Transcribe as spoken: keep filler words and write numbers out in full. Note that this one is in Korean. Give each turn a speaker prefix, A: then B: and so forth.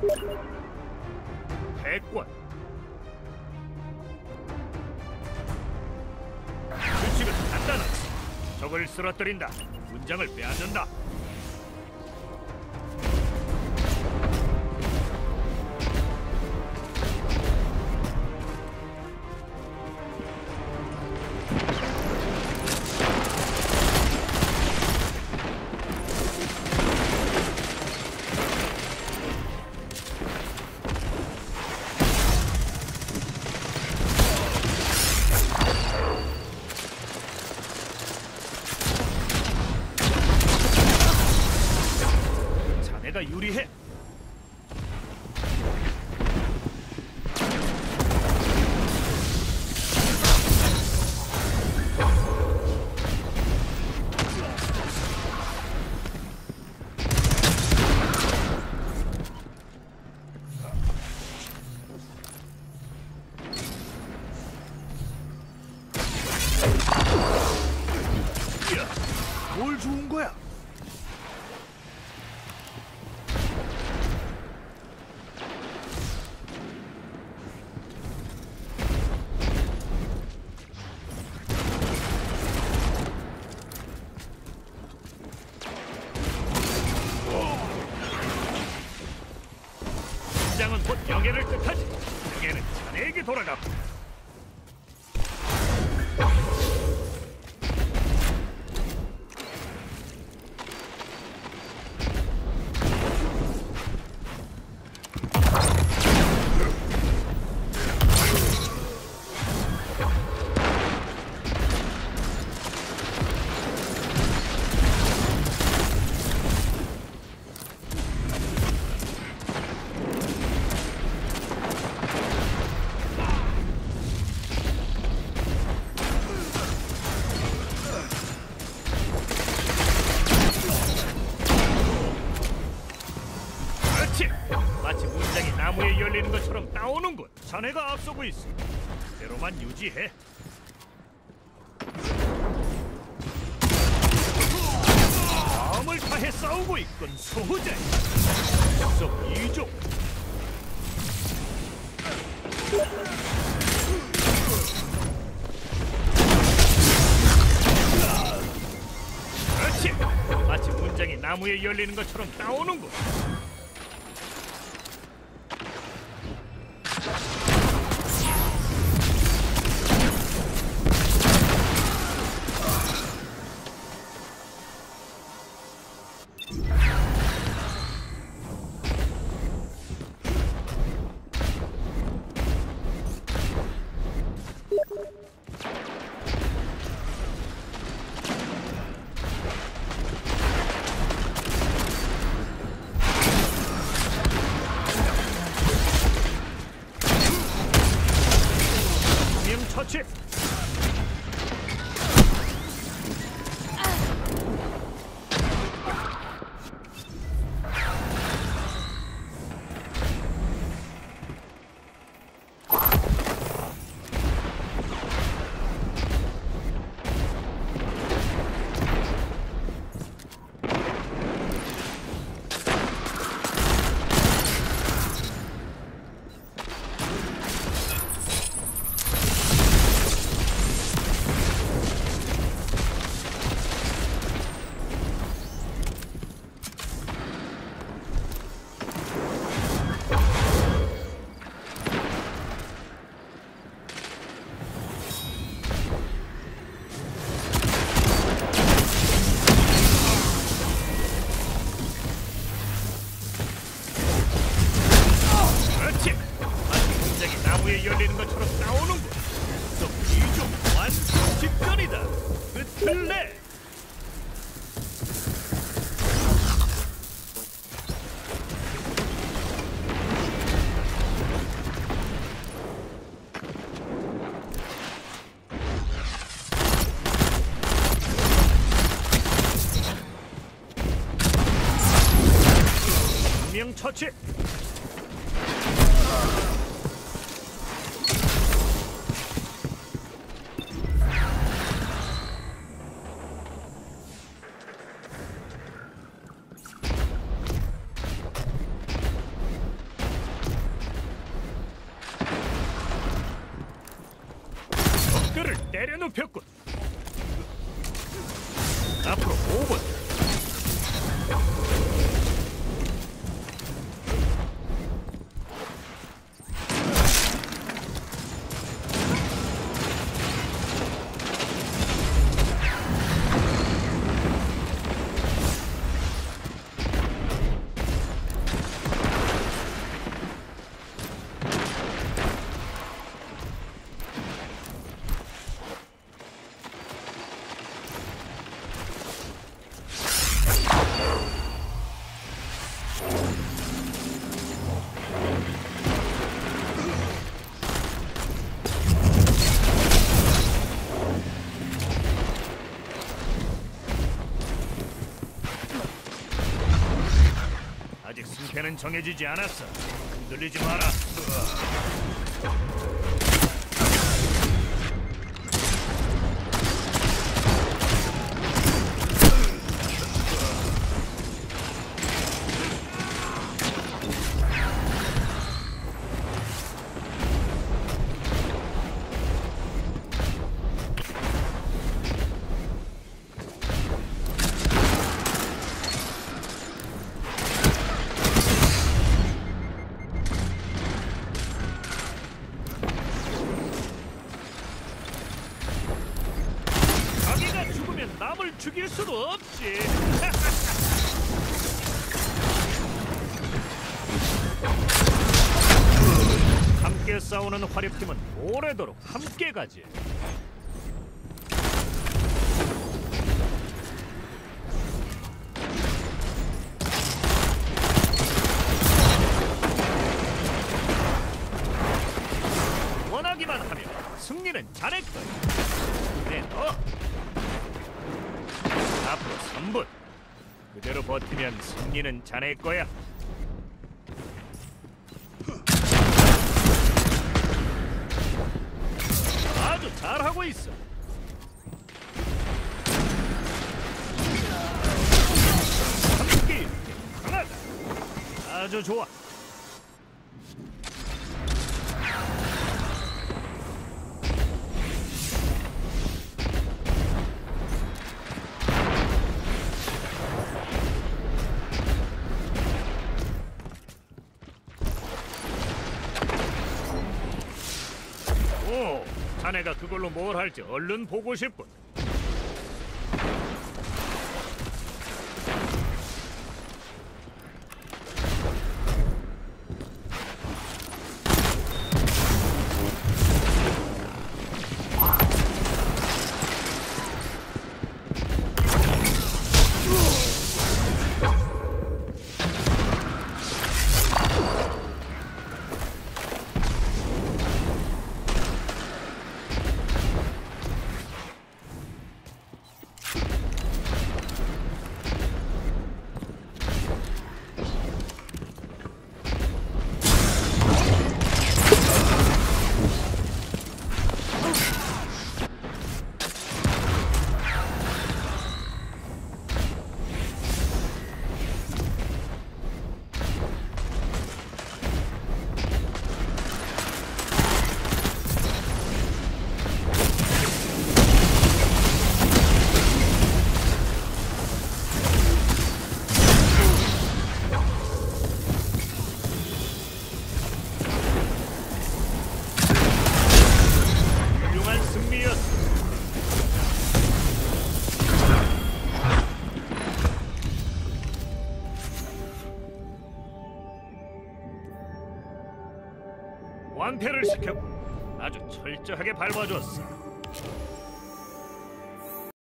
A: 패권. 규칙은 간단하다. 적을 쓰러뜨린다. 문장을 빼앗는다. 내가 유리해. 야, 뭘 주운 거야? 장은 곧 영예를 뜻하지. 영예는 자네에게 돌아가. 마치 문장이 나무에 열리는 것처럼 나오는군. 자네가 앞서고 있어. 그대로만 유지해. 마음을 다해 싸우고 있군. 소후자. 속 이종. 그렇지. 마치 문장이 나무에 열리는 것처럼 나오는군. 처치. 나무에 열리는 것처럼 싸우는군. 또 이종 완성 직전이다. 끝을 내. 명 처치. 내려눕혔군. 앞으로 오 분. 아직 승패는 정해지지 않았어. 흔들리지 마라. 남을 죽일 수도 없지. 함께 싸우는 화력팀은 오래도록 함께 가지. 원하기만 하면 승리는 자네 거야. 네, 너. 앞으로 삼 분. 그대로 버티면 승리는 자네 거야. 아주 잘하고 있어. 함께 강하다. 아주 좋아. 오, 자네가 그걸로 뭘 할지 얼른 보고 싶군. 완패를 시켰고 아주 철저하게 밟아줬어.